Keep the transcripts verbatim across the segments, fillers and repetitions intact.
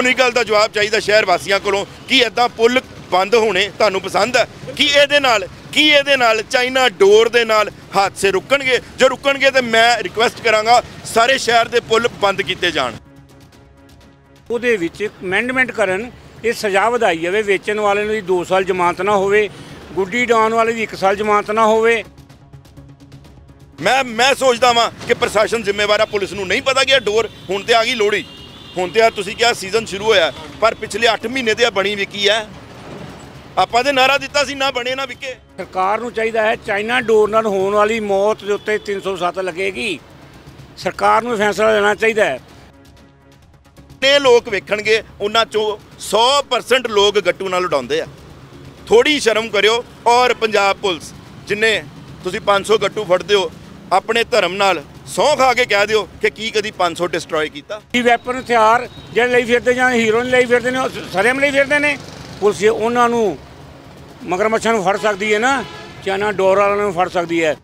उन्हीं गल का जवाब चाहिए शहर वासियों कोलों कि इदां पुल बंद होने तुहानूं पसंद है कि इहदे नाल कि इहदे नाल चाइना डोर दे नाल हादसे रुकणगे। जो रुकणगे तो मैं रिक्वेस्ट करांगा सारे शहर के पुल बंद किए जाण। ਉਹਦੇ ਵਿੱਚ ਅਮੈਂਡਮੈਂਟ ਕਰਨ ਇਹ ਸਜ਼ਾ ਵਧਾਈ ਜਾਵੇ। ਵੇਚਣ ਵਾਲੇ ਨੂੰ दो साल जमानत ना होवे, गुड्डी डाउन वाले ਦੀ एक साल जमानत ना होवे। मैं मैं सोचता वां कि प्रशासन जिम्मेवार है, पुलिस नूं नहीं पता कि डोर हुण ते आ गई लोड़ी, हुण ते तुसीं क्या सीजन शुरू होया, पर पिछले अठ महीने ते बनी विकी है। ਆਪਾਂ ਤੇ ਨਾਰਾ ਦਿੱਤਾ ਸੀ ਨਾ ਬਣੇ ਨਾ ਵਿਕੇ। ਸਰਕਾਰ ਨੂੰ ਚਾਹੀਦਾ ਹੈ ਚਾਈਨਾ ਡੋਰ ਨਾਲ ਹੋਣ ਵਾਲੀ ਮੌਤ ਦੇ ਉੱਤੇ तीन सौ सात ਲੱਗੇਗੀ। ਸਰਕਾਰ ਨੂੰ ਫੈਸਲਾ ਲੈਣਾ ਚਾਹੀਦਾ ਹੈ। ਨੇ ਲੋਕ ਵੇਖਣਗੇ ਉਹਨਾਂ ਚੋਂ सौ परसेंट ਲੋਕ ਗੱਟੂ ਨਾਲ ਉਡਾਉਂਦੇ ਆ। ਥੋੜੀ ਸ਼ਰਮ ਕਰਿਓ। ਔਰ ਪੰਜਾਬ ਪੁਲਿਸ ਜਿੰਨੇ ਤੁਸੀਂ पाँच सौ ਗੱਟੂ ਫੜਦੇ ਹੋ ਆਪਣੇ ਧਰਮ ਨਾਲ ਸਹੁੰ ਖਾ ਕੇ ਕਹਿ ਦਿਓ ਕਿ ਕੀ ਕਦੀ पाँच सौ ਡਿਸਟਰੋਏ ਕੀਤਾ। ਇਹ ਵੈਪਨ ਹਥਿਆਰ ਜਿਹੜੇ ਲਈ ਫਿਰਦੇ ਜਾਂ ਹੀਰੋਇਨ ਲਈ ਫਿਰਦੇ ਨੇ ਸਰੇਮ ਲਈ ਫਿਰਦੇ ਨੇ। ਪੁਲਿਸ ਉਹਨਾਂ ਨੂੰ ਮਗਰਮੱਛਾਂ ਨੂੰ ਫੜ ਸਕਦੀ ਹੈ ਨਾ, ਚਾਈਨਾ ਡੋਰ ਵਾਲਿਆਂ ਨੂੰ ਫੜ ਸਕਦੀ ਹੈ।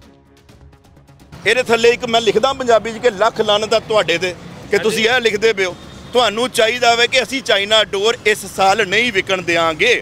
ਇਹਦੇ ਥੱਲੇ ਇੱਕ ਮੈਂ ਲਿਖਦਾ ਪੰਜਾਬੀ 'ਚ ਕਿ ਲੱਖ ਲਾਨਤ ਆ ਤੁਹਾਡੇ ਤੇ ਕਿ ਤੁਸੀਂ ਇਹ ਲਿਖਦੇ ਪਿਓ। ਤੁਹਾਨੂੰ ਚਾਹੀਦਾ ਵੇ ਕਿ ਅਸੀਂ ਚਾਈਨਾ ਡੋਰ ਇਸ ਸਾਲ ਨਹੀਂ ਵਿਕਣ ਦੇਵਾਂਗੇ।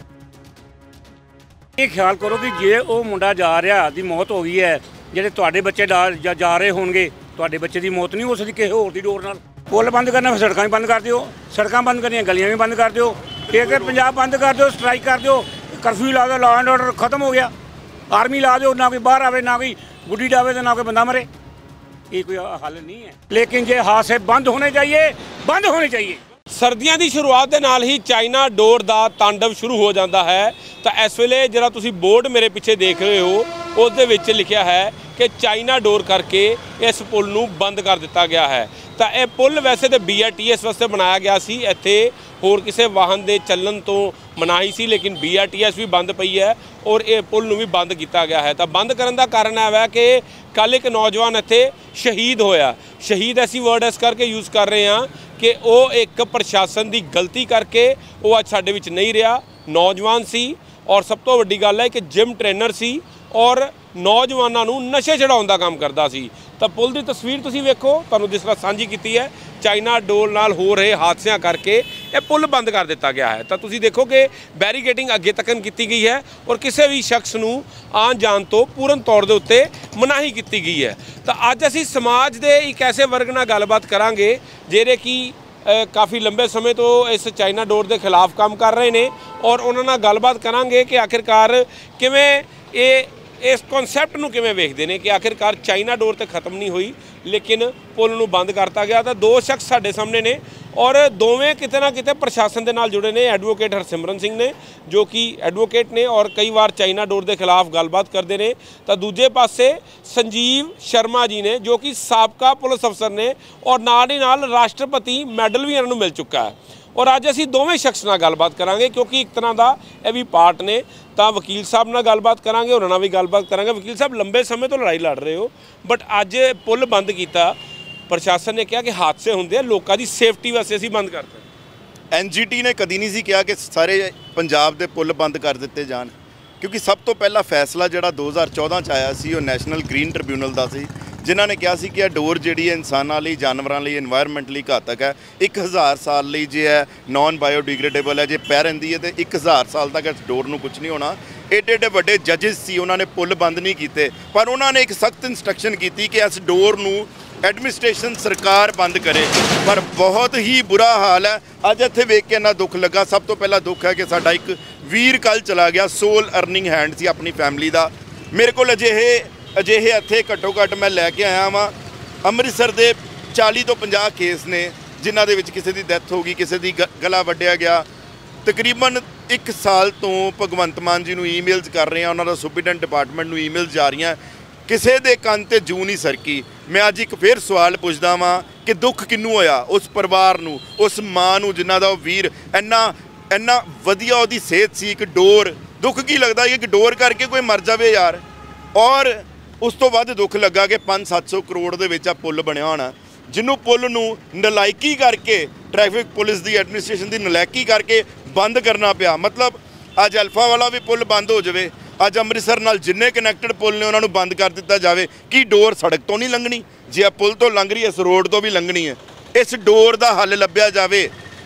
ਇਹ ਖਿਆਲ ਕਰੋ ਕਿ ਜੇ ਉਹ ਮੁੰਡਾ ਜਾ ਰਿਹਾ ਦੀ ਮੌਤ ਹੋ ਗਈ ਹੈ, ਜਿਹੜੇ ਤੁਹਾਡੇ ਬੱਚੇ ਜਾ ਰਹੇ ਹੋਣਗੇ, ਤੁਹਾਡੇ ਬੱਚੇ ਦੀ ਮੌਤ ਨਹੀਂ ਹੋ ਸਕਦੀ ਕਿਸੇ ਹੋਰ ਦੀ ਡੋਰ ਨਾਲ। ਪੁੱਲ ਬੰਦ ਕਰਨਾ ਫਿਰ ਸੜਕਾਂ ਵੀ ਬੰਦ ਕਰ ਦਿਓ, ਸੜਕਾਂ ਬੰਦ ਕਰਨੀਆਂ ਗਲੀਆਂ ਵੀ ਬੰਦ ਕਰ ਦਿਓ, एक पंजाब बंद कर दो, स्ट्राइक कर दो, कर्फ्यू ला दो, लॉ एंड ऑर्डर खत्म हो गया। आर्मी ला दो, ना कोई बाहर आवे, ना कोई गुड्डी डावे, तो ना कोई बंदा मरे। ये कोई हल नहीं है। लेकिन जे हादसे बंद होने चाहिए, बंद होने चाहिए। सर्दियों की शुरुआत के नाल ही चाइना डोर का तांडव शुरू हो जाता है। तो इस वेले जरा तुसी बोर्ड मेरे पिछे देख रहे हो, उस दे विच लिखिया है कि चाइना डोर करके इस पुल नूं बंद कर दिता गया है। तो यह पुल वैसे तो बी आर टी एस वास्ते बनाया गया सी, इत्थे होर किसी वाहन के चलन तो मनाही सी, लेकिन बी आर टी एस भी बंद पई है और ये पुल नूं भी बंद किया गया है। तो बंद करने का कारण है कि कल एक नौजवान इत्थे शहीद होया। शहीद ऐसी वर्ड इस करके यूज़ कर रहे हैं कि वो एक प्रशासन की गलती करके वो अज साडे विच नहीं रहा। नौजवान सी और सब तो वड्डी गल है कि जिम ट्रेनर सी और नौजवानों नूं नशे चढ़ाउण दा काम करदा सी। तो पुल की तस्वीर तुसीं वेखो, तुहानूं जिस तरह साझी की है, चाइना डोर नाल हो रहे हादसों करके यह पुल बंद कर दिता गया है। तो तुसीं देखो कि बैरीगेटिंग अगे तक की गई है और किसी भी शख्स नूं आन जान तो पूर्ण तौर के उत्ते मनाही की गई है। तो अज असीं समाज के एक ऐसे वर्ग नाल गलबात करांगे जिहड़े कि काफ़ी लंबे समय तो इस चाइना डोर के खिलाफ काम कर रहे हैं और उन्हां नाल गलबात करांगे कि आखिरकार किवें ये इस कॉन्सैप्ट नूं किवें वेखदे ने कि आखिरकार चाइना डोर तो खत्म नहीं हुई लेकिन पुल नूं बंद करता गया। तो दो शख्स साडे सामने ने और दोवें किते ना किते प्रशासन के नाल जुड़े ने। एडवोकेट हरसिमरन सिंह ने जो कि एडवोकेट ने और कई बार चाइना डोर के खिलाफ गलबात करते हैं। तो दूजे पासे संजीव शर्मा जी ने जो कि साबका पुलिस अफसर ने और नाल ही नाल राष्ट्रपति मैडल भी इन्होंने मिल चुका है। और अज असीं दोवें शख्स नाल गलबात करांगे क्योंकि एक तरह का यह भी पार्ट ने। तो वकील साहब नाल गलबात करांगे, उन्हां नाल भी गलबात करांगे। वकील साहब लंबे समय तो लड़ाई लड़ रहे हो, बट अज पुल बंद किया, प्रशासन ने कहा कि हादसे होंदे आ, लोगों की सेफ्टी वास्ते असीं बंद करते। एन जी टी ने कदी नहीं सी कहा कि सारे पंजाब के पुल बंद कर दिते जान, क्योंकि सब तो पहला फैसला जिहड़ा दो हज़ार चौदह च आया सी, वो नैशनल ग्रीन ट्रिब्यूनल का सी, जिन्हों ने कहा कि यह डोर जी इंसानों लिए, जानवरों लिए, एनवायरमेंट लिए घातक है। एक हज़ार साल लिए जो है नॉन बायोडिग्रेडेबल है, जो पै रही है तो एक हज़ार साल तक इस डोर में कुछ नहीं होना। एडे एडे वड्डे जजिस सी, उन्होंने पुल बंद नहीं किए, पर उन्होंने एक सख्त इंस्ट्रक्शन की कि इस डोर नूं एडमिनिस्ट्रेशन सरकार बंद करे। पर बहुत ही बुरा हाल है। अज इत्थे वेख के इन्ना दुख लगा। सब तो पहला दुख है कि साडा एक वीर कल चला गया, सोल अर्निंग हैंड सी अपनी फैमिली का। मेरे को अजिहे अजिहे इत्थे घट्टो घट्ट मैं लैके आया वां अमृतसर के चालीस तो पचास केस ने जिन्हां दे विच किसी की डैथ हो गई, किसी की गला वड्डिया गया। तकरीबन एक साल तो भगवंत मान जी नूं ईमेल्स कर रहे हैं, उन्होंने सुपरिटेंडेंट डिपार्टमेंट नूं ईमेल्स जा रही हैं, किसी के कंन ते जू नहीं सरकी। मैं अज एक फिर सवाल पुछदा वां कि दुख किनू होया उस परिवार नूं, उस माँ नूं जिन्हां दा वीर इन्ना इन्ना वधिया उहदी सेहत सी। एक डोर दुख की लगता है कि डोर करके कोई मर जाए यार। और उस तो बाद दुख लगा कि पाँच सत्त सौ करोड़ के विच पुल बनया होना, जिन्हों पुल नूं नलायकी करके ट्रैफिक पुलिस की एडमिनिस्ट्रेशन की नलायकी करके बंद करना पिया। मतलब अज अल्फा वाला भी पुल बंद हो जाए, अज अमृतसर नाल जिन्ने कनैक्टेड पुल ने उन्होंने बंद कर दिता जाए कि डोर सड़क तो नहीं लंघनी, जे पुल तो लंघ रही है इस रोड तो भी लंघनी है। इस डोर का हल लभ्या जाए।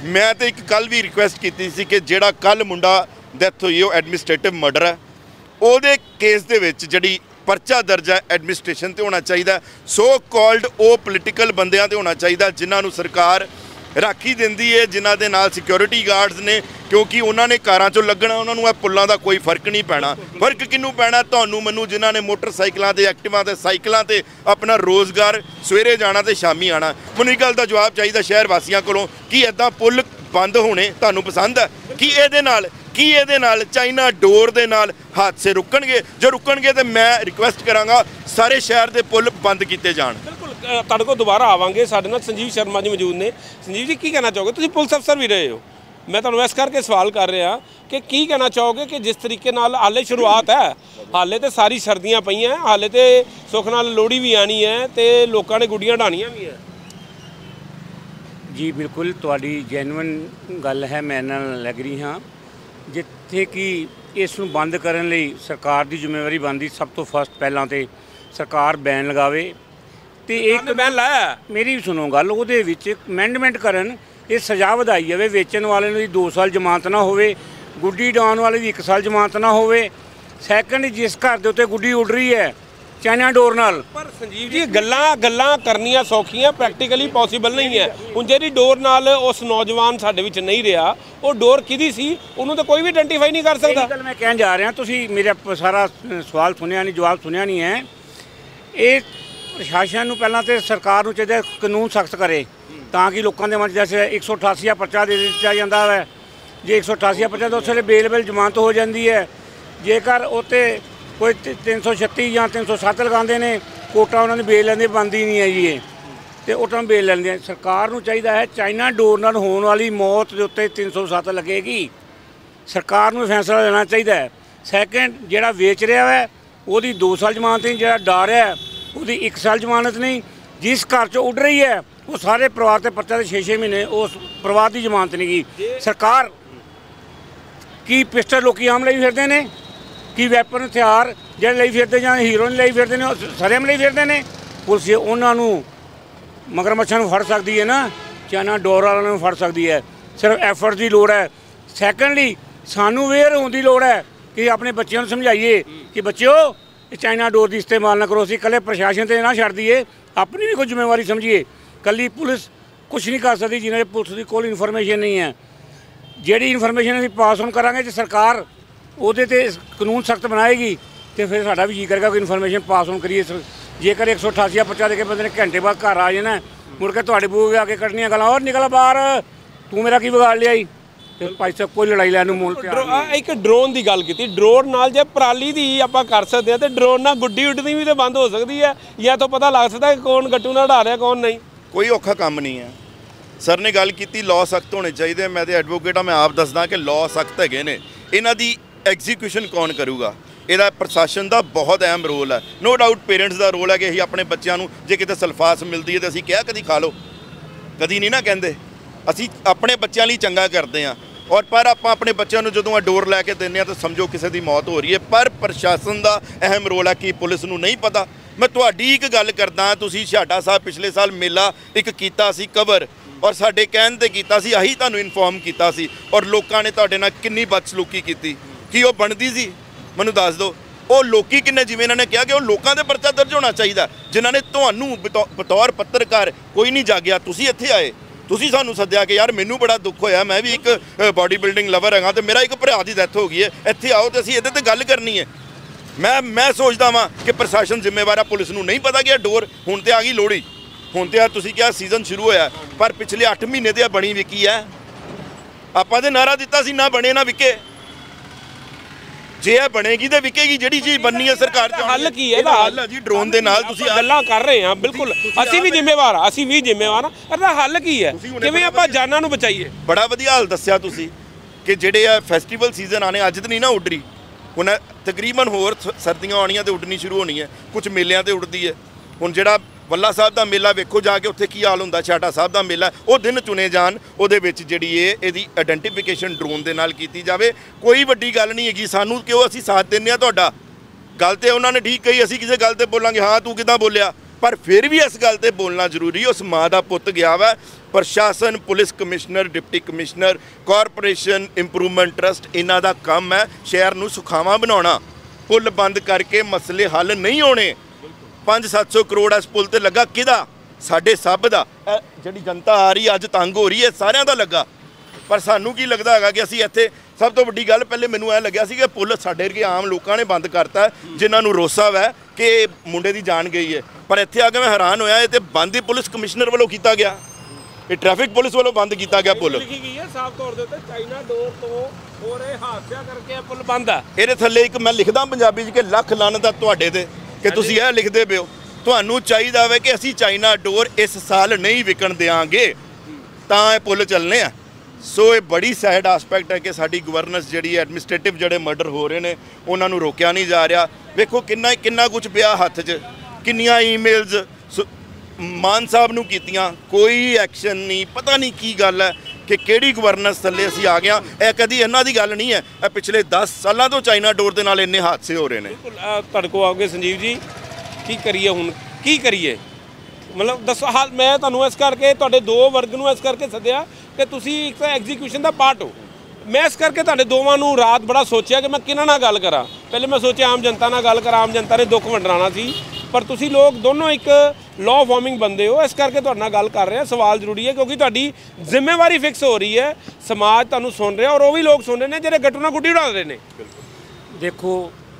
ਮੈਂ ਤੇ ਇੱਕ ਕੱਲ ਵੀ ਰਿਕੁਐਸਟ ਕੀਤੀ ਸੀ ਕਿ ਜਿਹੜਾ ਕੱਲ ਮੁੰਡਾ ਡੈਥ ਹੋਈ ਉਹ ਐਡਮਿਨਿਸਟ੍ਰੇਟਿਵ ਮਰਡਰ ਹੈ, ਉਹਦੇ ਕੇਸ ਦੇ ਵਿੱਚ ਜਿਹੜੀ ਪਰਚਾ ਦਰਜ ਹੈ ਐਡਮਿਨਿਸਟ੍ਰੇਸ਼ਨ ਤੇ ਹੋਣਾ ਚਾਹੀਦਾ, ਸੋ ਕਾਲਡ ਉਹ ਪੋਲੀਟੀਕਲ ਬੰਦਿਆਂ ਤੇ ਹੋਣਾ ਚਾਹੀਦਾ ਜਿਨ੍ਹਾਂ ਨੂੰ ਸਰਕਾਰ ਰਾਖੀ ਦਿੰਦੀ ਹੈ, ਜਿਨ੍ਹਾਂ ਦੇ ਨਾਲ ਸਿਕਿਉਰਿਟੀ ਗਾਰਡਸ ਨੇ, ਕਿਉਂਕਿ ਉਹਨਾਂ ਨੇ ਕਾਰਾਂ 'ਚੋਂ ਲੱਗਣਾ, ਉਹਨਾਂ ਨੂੰ ਇਹ ਪੁੱਲਾਂ ਦਾ ਕੋਈ ਫਰਕ ਨਹੀਂ ਪੈਣਾ। ਫਰਕ ਕਿਹਨੂੰ ਪੈਣਾ? ਤੁਹਾਨੂੰ ਮੈਨੂੰ, ਜਿਨ੍ਹਾਂ ਨੇ ਮੋਟਰਸਾਈਕਲਾਂ ਤੇ ਐਕਟਿਵਾ ਤੇ ਸਾਈਕਲਾਂ ਤੇ ਆਪਣਾ ਰੋਜ਼ਗਾਰ ਸਵੇਰੇ ਜਾਣਾ ਤੇ ਸ਼ਾਮੀ ਆਣਾ। ਮੈਨੂੰ ਇਹ ਗੱਲ ਦਾ ਜਵਾਬ ਚਾਹੀਦਾ ਸ਼ਹਿਰ ਵਾਸੀਆਂ ਕੋਲੋਂ ਕਿ ਇੱਦਾਂ ਪੁੱਲ ਬੰਦ ਹੋਣੇ ਤੁਹਾਨੂੰ ਪਸੰਦ ਹੈ? ਕਿ ਇਹਦੇ ਨਾਲ ਕੀ ਇਹਦੇ ਨਾਲ ਚਾਈਨਾ ਡੋਰ ਦੇ ਨਾਲ ਹਾਦਸੇ ਰੁਕਣਗੇ? ਜੋ ਰੁਕਣਗੇ ਤੇ ਮੈਂ ਰਿਕੁਐਸਟ ਕਰਾਂਗਾ ਸਾਰੇ ਸ਼ਹਿਰ ਦੇ ਪੁੱਲ ਬੰਦ ਕੀਤੇ ਜਾਣ। ਬਿਲਕੁਲ ਤੁਹਾਡੇ ਕੋਲ ਦੁਬਾਰਾ ਆਵਾਂਗੇ। ਸਾਡੇ ਨਾਲ ਸੰਜੀਵ ਸ਼ਰਮਾ ਜੀ ਮੌਜੂਦ ਨੇ। ਸੰਜੀਵ ਜੀ, ਕੀ ਕਹਿਣਾ ਚਾਹੋਗੇ? ਤੁਸੀਂ ਪੁਲਿਸ ਅਫਸਰ ਵੀ ਰਹੇ ਹੋ, ਮੈਂ ਤੁਹਾਨੂੰ ਇਸ ਕਰਕੇ ਸਵਾਲ ਕਰ ਰਿਹਾ ਕਿ ਕੀ ਕਹਿਣਾ ਚਾਹੋਗੇ ਕਿ ਜਿਸ ਤਰੀਕੇ ਨਾਲ ਹਾਲੇ ਸ਼ੁਰੂਆਤ ਹੈ, ਹਾਲੇ ਤੇ ਸਾਰੀ ਸਰਦੀਆਂ ਪਈਆਂ, ਹਾਲੇ ਤੇ ਸੁੱਖ ਨਾਲ ਲੋਹੜੀ ਵੀ ਆਣੀ ਹੈ ਤੇ ਲੋਕਾਂ ਨੇ ਗੁੱਡੀਆਂ ਢਾਣੀਆਂ ਵੀ ਹੈ। ਜੀ ਬਿਲਕੁਲ ਤੁਹਾਡੀ ਜੈਨੂਇਨ ਗੱਲ ਹੈ, ਮੈਂ ਨਾਲ ਐਗਰੀ ਹਾਂ। ਜਿੱਥੇ ਕਿ ਇਸ ਨੂੰ ਬੰਦ ਕਰਨ ਲਈ ਸਰਕਾਰ ਦੀ ਜ਼ਿੰਮੇਵਾਰੀ ਬਣਦੀ, ਸਭ ਤੋਂ ਫਸਟ ਪਹਿਲਾਂ ਤੇ ਸਰਕਾਰ ਬੈਨ ਲਗਾਵੇ ਤੇ ਇੱਕ ਬੈਨ ਲਾਇਆ, ਮੇਰੀ ਸੁਣੋ ਗੱਲ, ਉਹਦੇ ਵਿੱਚ ਅਮੈਂਡਮੈਂਟ ਕਰਨ, ਇਹ ਸਜ਼ਾ ਵਧਾਈ ਜਾਵੇ। ਵੇਚਣ ਵਾਲੇ ਨੂੰ ਦੋ ਸਾਲ ਜ਼ਮਾਨਤ ਨਾ ਹੋਵੇ, ਗੁੱਡੀ ਡਾਉਣ ਵਾਲੇ ਦੀ ਇੱਕ ਸਾਲ ਜ਼ਮਾਨਤ ਨਾ ਹੋਵੇ। ਸੈਕੰਡ, ਜਿਸ ਘਰ ਦੇ ਉੱਤੇ ਗੁੱਡੀ ਉੱਡ ਰਹੀ ਹੈ ਚਾਈਨਾ ਡੋਰ ਨਾਲ, ਪਰ ਸੰਜੀਵ ਜੀ ਗੱਲਾਂ ਗੱਲਾਂ ਕਰਨੀਆਂ ਸੌਖੀਆਂ, ਪ੍ਰੈਕਟੀਕਲੀ ਪੋਸੀਬਲ ਨਹੀਂ ਹੈ। ਹੁਣ ਜਿਹੜੀ ਡੋਰ ਨਾਲ ਉਸ ਨੌਜਵਾਨ ਸਾਡੇ ਵਿੱਚ ਨਹੀਂ ਰਿਹਾ, ਉਹ ਡੋਰ ਕਿਹਦੀ ਸੀ ਉਹਨੂੰ ਤਾਂ ਕੋਈ ਵੀ ਆਇਡੈਂਟੀਫਾਈ ਨਹੀਂ ਕਰ ਸਕਦਾ। ਇਹ ਗੱਲ ਮੈਂ ਕਹਿਣ ਜਾ ਰਿਹਾ, ਤੁਸੀਂ ਮੇਰਾ ਸਾਰਾ ਸਵਾਲ ਸੁਣਿਆ ਨਹੀਂ, ਜਵਾਬ ਸੁਣਿਆ ਨਹੀਂ ਹੈ। ਇਹ ਪ੍ਰਸ਼ਾਸਨ ਨੂੰ ਪਹਿਲਾਂ ਤੇ ਸਰਕਾਰ ਨੂੰ ਚਾਹੀਦਾ ਕਾਨੂੰਨ ਸਖਤ ਕਰੇ ਤਾਂ ਕਿ ਲੋਕਾਂ ਦੇ ਮਨ 'ਚ ਜੈਸੇ ਇੱਕ ਸੌ ਅਠਾਸੀ ਪਰਚਾ ਦੇ ਦਿੱਤਾ ਜਾਂਦਾ ਹੈ। ਜੇ ਇੱਕ ਸੌ ਅਠਾਸੀ ਪਰਚਾ ਤਾਂ ਉਸ ਵੇਲੇ ਬੇਲ ਬੇਲ ਜ਼ਮਾਨਤ ਹੋ ਜਾਂਦੀ ਹੈ। ਜੇਕਰ ਉੱਤੇ ਕੋਈ ਤਿੰਨ ਸੌ ਛੱਤੀ ਜਾਂ ਤਿੰਨ ਸੌ ਸੱਤ ਲਗਾਉਂਦੇ ਨੇ ਕੋਟਾ, ਉਹਨਾਂ ਦੀ ਬੇਲ ਲੈਂਦੇ ਬਣਦੀ ਨਹੀਂ ਹੈ ਜੀ ਇਹ, ਅਤੇ ਉਹ ਤਾਂ ਬੇਲ ਲੈਂਦੇ ਆ। ਸਰਕਾਰ ਨੂੰ ਚਾਹੀਦਾ ਹੈ ਚਾਈਨਾ ਡੋਰ ਨਾਲ ਹੋਣ ਵਾਲੀ ਮੌਤ ਦੇ ਉੱਤੇ ਤਿੰਨ ਸੌ ਸੱਤ ਲੱਗੇਗੀ, ਸਰਕਾਰ ਨੂੰ ਫੈਸਲਾ ਲੈਣਾ ਚਾਹੀਦਾ ਹੈ। ਸੈਕਿੰਡ, ਜਿਹੜਾ ਵੇਚ ਰਿਹਾ ਹੈ ਉਹਦੀ ਦੋ ਸਾਲ ਜ਼ਮਾਨਤ ਨਹੀਂ, ਜਿਹੜਾ ਡਾਰ ਰਿਹਾ ਉਹਦੀ ਇੱਕ ਸਾਲ ਜ਼ਮਾਨਤ ਨਹੀਂ, ਜਿਸ ਘਰ 'ਚੋਂ ਉੱਡ ਰਹੀ ਹੈ ਉਹ ਸਾਰੇ ਪਰਿਵਾਰ 'ਤੇ ਪਰਚਾ ਦੇ ਛੇ ਛੇ ਮਹੀਨੇ ਉਸ ਪਰਿਵਾਰ ਦੀ ਜ਼ਮਾਨਤ ਨਹੀਂ ਗਈ। ਸਰਕਾਰ ਕੀ ਪਿਸਟਲ ਲੋਕੀ ਆਮ ਲਈ ਫਿਰਦੇ ਨੇ, ਕੀ ਵੈਪਨ ਹਥਿਆਰ ਜਿਹੜੇ ਲਈ ਫਿਰਦੇ ਜਾਂ ਹੀਰੋਇਨ ਲਈ ਫਿਰਦੇ ਨੇ, ਉਹ ਸਰੇਆਮ ਲਈ ਫਿਰਦੇ ਨੇ। ਪੁਲਿਸ ਉਹਨਾਂ ਨੂੰ ਮਗਰਮੱਛਾਂ ਨੂੰ ਫੜ ਸਕਦੀ ਹੈ ਨਾ, ਚਾਈਨਾ ਡੋਰ ਵਾਲਿਆਂ ਨੂੰ ਫੜ ਸਕਦੀ ਹੈ। ਸਿਰਫ ਐਫਰਟ ਦੀ ਲੋੜ ਹੈ। ਸੈਕੰਡਲੀ, ਸਾਨੂੰ ਅਵੇਅਰ ਹੋਣ ਦੀ ਲੋੜ ਹੈ ਕਿ ਆਪਣੇ ਬੱਚਿਆਂ ਨੂੰ ਸਮਝਾਈਏ ਕਿ ਬੱਚਿਓ ਇਹ ਚਾਈਨਾ ਡੋਰ ਦੀ ਇਸਤੇਮਾਲ ਨਾ ਕਰੋ। ਅਸੀਂ ਇਕੱਲੇ ਪ੍ਰਸ਼ਾਸਨ 'ਤੇ ਨਾ ਛੱਡ ਦਈਏ, ਆਪਣੀ ਵੀ ਕੋਈ ਜ਼ਿੰਮੇਵਾਰੀ ਸਮਝੀਏ। ਇਕੱਲੀ ਪੁਲਿਸ ਕੁਛ ਨਹੀਂ ਕਰ ਸਕਦੀ ਜਿਨ੍ਹਾਂ ਦੇ ਪੁਲਿਸ ਦੀ ਕੋਲ ਇਨਫੋਰਮੇਸ਼ਨ ਨਹੀਂ ਹੈ। ਜਿਹੜੀ ਇਨਫੋਰਮੇਸ਼ਨ ਅਸੀਂ ਪਾਸ ਆਨ ਕਰਾਂਗੇ, ਜੇ ਸਰਕਾਰ ਉਹਦੇ 'ਤੇ ਕਾਨੂੰਨ ਸਖਤ ਬਣਾਏਗੀ ਤੇ ਫਿਰ ਸਾਡਾ ਵੀ ਜੀ ਕਰੇਗਾ ਕੋਈ ਇਨਫੋਰਮੇਸ਼ਨ ਪਾਸ ਆਨ ਕਰੀਏ। ਜੇਕਰ ਇੱਕ ਸੌ ਅਠਾਸੀ ਪਰਚਾ ਦੇ ਕੇ ਬੰਦੇ ਨੇ ਘੰਟੇ ਬਾਅਦ ਘਰ ਆ ਜਾਣਾ, ਮੁੜ ਕੇ ਤੁਹਾਡੇ ਬੂਹੇ ਆ ਕੇ ਕੱਢਣੀਆਂ ਗੱਲਾਂ, ਔਰ ਨਿਕਲ ਬਾਹਰ, ਤੂੰ ਮੇਰਾ ਕੀ ਵਿਗਾੜ ਲਿਆ ਜੀ, ਤੇ ਭਾਈ ਸਾਹਿਬ ਕੋਈ ਲੜਾਈ ਲੈਣ ਨੂੰ ਮੂਲ ਪਿਆ। ਇੱਕ ਡਰੋਨ ਦੀ ਗੱਲ ਕੀਤੀ, ਡਰੋਨ ਨਾਲ ਜੇ ਪਰਾਲੀ ਦੀ ਆਪਾਂ ਕਰ ਸਕਦੇ ਹਾਂ ਤੇ ਡਰੋਨ ਨਾਲ ਗੁੱਡੀ ਉੱਡਣੀ ਵੀ ਤੇ ਬੰਦ ਹੋ ਸਕਦੀ ਹੈ, ਜਾਂ ਤੋਂ ਪਤਾ ਲੱਗ ਸਕਦਾ ਕਿ ਕੌਣ ਗੱਟੂ ਨਾਲ ਉਡਾ ਰਿਹਾ ਕੌਣ ਨਹੀਂ। ਕੋਈ ਔਖਾ ਕੰਮ ਨਹੀਂ ਹੈ। ਸਰ ਨੇ ਗੱਲ ਕੀਤੀ ਲਾਅ ਸਖਤ ਹੋਣੇ ਚਾਹੀਦੇ, ਮੈਂ ਤੇ ਐਡਵੋਕੇਟ ਹਾਂ, ਮੈਂ ਆਪ ਦੱਸਦਾ ਕਿ ਲਾਅ ਸਖਤ ਹੈਗੇ ਨੇ, ਇਹਨਾਂ ਦੀ ਐਗਜ਼ੀਕਿਊਸ਼ਨ ਕੌਣ ਕਰੂਗਾ? ਇਹਦਾ ਪ੍ਰਸ਼ਾਸਨ ਦਾ ਬਹੁਤ ਅਹਿਮ ਰੋਲ ਹੈ। ਨੋ ਡਾਊਟ ਪੇਰੈਂਟਸ ਦਾ ਰੋਲ ਹੈ ਕਿ ਅਸੀਂ ਆਪਣੇ ਬੱਚਿਆਂ ਨੂੰ ਜੇ ਕਿਤੇ ਸਲਫਾਸ ਮਿਲਦੀ ਹੈ ਤਾਂ ਅਸੀਂ ਕਿਹਾ ਕਦੀ ਖਾ ਲਓ, ਕਦੀ ਨਹੀਂ ਨਾ ਕਹਿੰਦੇ। ਅਸੀਂ ਆਪਣੇ ਬੱਚਿਆਂ ਲਈ ਚੰਗਾ ਕਰਦੇ ਹਾਂ, ਔਰ ਪਰ ਆਪਾਂ ਆਪਣੇ ਬੱਚਿਆਂ ਨੂੰ ਜਦੋਂ ਆ ਡੋਰ ਲੈ ਕੇ ਦਿੰਦੇ ਹਾਂ ਤਾਂ ਸਮਝੋ ਕਿਸੇ ਦੀ ਮੌਤ ਹੋ ਰਹੀ ਹੈ। ਪਰ ਪ੍ਰਸ਼ਾਸਨ ਦਾ ਅਹਿਮ ਰੋਲ ਹੈ ਕਿ ਪੁਲਿਸ ਨੂੰ ਨਹੀਂ ਪਤਾ। ਮੈਂ ਤੁਹਾਡੀ ਇੱਕ ਗੱਲ ਕਰਦਾ, ਤੁਸੀਂ ਛਾਟਾ ਸਾਹਿਬ ਪਿਛਲੇ ਸਾਲ ਮੇਲਾ ਇੱਕ ਕੀਤਾ ਸੀ ਕਵਰ, ਔਰ ਸਾਡੇ ਕਹਿਣ 'ਤੇ ਕੀਤਾ ਸੀ, ਆਹੀ ਤੁਹਾਨੂੰ ਇਨਫੋਰਮ ਕੀਤਾ ਸੀ, ਔਰ ਲੋਕਾਂ ਨੇ ਤੁਹਾਡੇ ਨਾਲ ਕਿੰਨੀ ਬਦਸਲੂਕੀ ਕੀਤੀ। ਕੀ ਉਹ ਬਣਦੀ ਸੀ? ਮੈਨੂੰ ਦੱਸ ਦਿਓ। ਉਹ ਲੋਕੀ ਕਿੰਨੇ, ਜਿਵੇਂ ਇਹਨਾਂ ਨੇ ਕਿਹਾ ਕਿ ਉਹ ਲੋਕਾਂ ਦੇ ਪਰਚਾ ਦਰਜ ਹੋਣਾ ਚਾਹੀਦਾ ਜਿਨ੍ਹਾਂ ਨੇ ਤੁਹਾਨੂੰ ਬਤੌਰ ਪੱਤਰਕਾਰ, ਕੋਈ ਨਹੀਂ ਜਾਗਿਆ, ਤੁਸੀਂ ਇੱਥੇ ਆਏ, ਤੁਸੀਂ ਸਾਨੂੰ ਸੱਦਿਆ ਕਿ ਯਾਰ ਮੈਨੂੰ ਬੜਾ ਦੁੱਖ ਹੋਇਆ, ਮੈਂ ਵੀ ਇੱਕ ਬਾਡੀ ਬਿਲਡਿੰਗ ਲਵਰ ਹੈਗਾ ਤੇ ਮੇਰਾ ਇੱਕ ਭਰਾ ਦੀ ਡੈਥ ਹੋ ਗਈ ਹੈ, ਇੱਥੇ ਆਓ ਤੇ ਅਸੀਂ ਇਹਦੇ 'ਤੇ ਗੱਲ ਕਰਨੀ ਹੈ। ਮੈਂ ਮੈਂ ਸੋਚਦਾ ਵਾਂ ਕਿ ਪ੍ਰਸ਼ਾਸਨ ਜ਼ਿੰਮੇਵਾਰ ਹੈ, ਪੁਲਿਸ ਨੂੰ ਨਹੀਂ ਪਤਾ ਕਿ ਇਹ ਡੋਰ ਹੁਣ ਤੇ ਆ ਗਈ ਲੋਹੜੀ, ਹੁਣ ਤੇ ਆ ਤੁਸੀਂ ਕਿਹਾ ਸੀਜ਼ਨ ਸ਼ੁਰੂ ਹੋਇਆ, ਪਰ ਪਿਛਲੇ ਅੱਠ ਮਹੀਨੇ ਤੇ ਆ ਬਣੀ ਵਿਕੀ ਹੈ। ਆਪਾਂ ਤੇ ਨਾਰਾ ਦਿੱਤਾ ਸੀ ਨਾ ਬਣੇ ਨਾ ਵਿਕੇ, ਜੇ ਇਹ ਬਣੇਗੀ ਤੇ ਵਿਕੇਗੀ। ਜਿਹੜੀ ਚੀਜ਼ ਬਣਨੀ ਹੈ ਸਰਕਾਰ ਚ ਹੱਲ ਕੀ ਹੈ? ਇਹਦਾ ਹੱਲ ਹੈ ਜੀ ਡਰੋਨ ਦੇ ਨਾਲ। ਤੁਸੀਂ ਗੱਲਾਂ ਕਰ ਰਹੇ ਹਾਂ, ਬਿਲਕੁਲ ਅਸੀਂ ਵੀ ਜ਼ਿੰਮੇਵਾਰ ਹਾਂ, ਅਸੀਂ ਵੀ ਜ਼ਿੰਮੇਵਾਰ ਹਾਂ। ਇਹਦਾ ਹੱਲ ਕੀ ਹੈ? ਕਿਵੇਂ ਆਪਾਂ ਜਾਨਾਂ ਨੂੰ ਬਚਾਈਏ? ਬੜਾ ਵਧੀਆ ਹੱਲ ਦੱਸਿਆ ਤੁਸੀਂ ਕਿ ਜਿਹੜੇ ਆ ਫੈਸਟੀਵਲ ਸੀਜ਼ਨ ਆਣੇ, ਅੱਜ ਤਾਂ ਨਹੀਂ ਨਾ ਉੱਡ ਰਹੀ, ਹੁਣ ਤਕਰੀਬਨ ਹੋਰ ਸਰਦੀਆਂ ਆਉਣੀਆਂ ਤੇ ਉੱਡਣੀ ਸ਼ੁਰੂ ਹੋਣੀ ਹੈ, ਕੁਝ ਮੇਲਿਆਂ ਤੇ ਉੱਡਦੀ ਹੈ। ਹੁਣ ਜਿਹੜਾ ਵੱਲਾ ਸਾਹਿਬ ਦਾ ਮੇਲਾ ਵੇਖੋ ਜਾ ਕੇ, ਉੱਥੇ ਕੀ ਹਾਲ ਹੁੰਦਾ। ਛਾਟਾ ਸਾਹਿਬ ਦਾ ਮੇਲਾ, ਉਹ ਦਿਨ ਚੁਣੇ ਜਾਣ, ਉਹਦੇ ਵਿੱਚ ਜਿਹੜੀ ਇਹ ਇਹਦੀ ਆਇਡੈਂਟੀਫਿਕੇਸ਼ਨ ਡਰੋਨ ਦੇ ਨਾਲ ਕੀਤੀ ਜਾਵੇ। ਕੋਈ ਵੱਡੀ ਗੱਲ ਨਹੀਂ ਹੈਗੀ, ਸਾਨੂੰ ਕਿਉਂ, ਅਸੀਂ ਸਾਥ ਦਿੰਦੇ ਹਾਂ ਤੁਹਾਡਾ। ਗੱਲ ਤੇ ਉਹਨਾਂ ਨੇ ਠੀਕ ਕਹੀ, ਅਸੀਂ ਕਿਸੇ ਗੱਲ ਤੇ ਬੋਲਾਂਗੇ ਹਾਂ ਤੂੰ ਕਿੱਦਾਂ ਬੋਲਿਆ, पर फिर भी इस गल ते बोलना जरूरी, उस माँ का पुत गया वा। प्रशासन, police commissioner, deputy commissioner, corporation improvement trust, इन्हां दा काम है शहर नूं सुखावां बनाउणा। पुल बंद करके मसले हल नहीं होने। पाँच सत्त सौ करोड़ इस पुल ते लगा किहदा? साडे सब दा। जिहड़ी जनता आ रही अज तंग हो रही है सारिਆਂ ਦਾ ਲੱਗਾ। पर सानू की लगता है कि असी इत्थे सब तो वड्डी गल पहले मैनू ऐ लग्या सी कि पुल साडे वर्गे आम लोगों ने बंद करता जिन्होंने रोसा वै कि मुंडे की जान गई है। पर इत्थे आके मैं हैरान होया, ये तो बंद ही पुलिस कमिश्नर वालों किया गया, ये ट्रैफिक पुलिस वालों बंद किया गया पुल। लिखी गई है साफ तौर पे चाइना डोर तो हो रहे हादसा करके पुल बंद है। ये थल्ले एक मैं लिखदा पंजाबी च कि लख लानत तुहाडे ते कि तुसीं यह लिखदे पे हो। तुहानू चाहिदा वे कि असीं चाइना डोर इस साल नहीं विकण देंगे तां ये पुल चलने आ। सो ये बड़ी सैड आसपैक्ट है कि साडी गवर्नेंस जिहड़ी एडमिनिस्ट्रेटिव जिहड़े मर्डर हो रहे हैं उन्हां नूं रोकिया नहीं जा रहा। वेखो किन्ना किन्ना कुछ पिया हत्थ 'च, किन्नियां ईमेल्स मान साहब नूं कीतियां, कोई एक्शन नहीं। पता नहीं की गल है कि किहड़ी गवर्नेंस थल्ले असीं आ गए। यह कदी इन्हां दी गल नहीं है, यह पिछले दस सालों तो चाइना डोर दे नाल इन्ने हादसे हो रहे हैं। तुहाडे कोल आओगे संजीव जी, की करिए हुण की करिए? मतलब दसो हाल मैं तुहानूं इस करके तुहाडे दो वर्ग नूं इस करके सद्दिया कि तुसीं एक तो एग्जीक्यूशन का पार्ट हो। मैं इस करके तुहाडे दोवां नूं रात बड़ा सोचिया कि मैं किहनां नाल गल करा। पहले मैं सोचा आम जनता नाल गल करा, आम जनता ने दुख वंडाना सी, पर तुसीं लोग दोनों एक लॉ फॉर्मिंग बंदे हो, इस करके तुहाडे नाल गल कर रहे हैं। सवाल जरूरी है क्योंकि तुहाडी जिम्मेवारी फिक्स हो रही है, समाज तुहानूं सुन रहा और वो भी लोग सुन रहे हैं जिहड़े गट्टू नाल गुड्डी उड़ा रहे हैं। देखो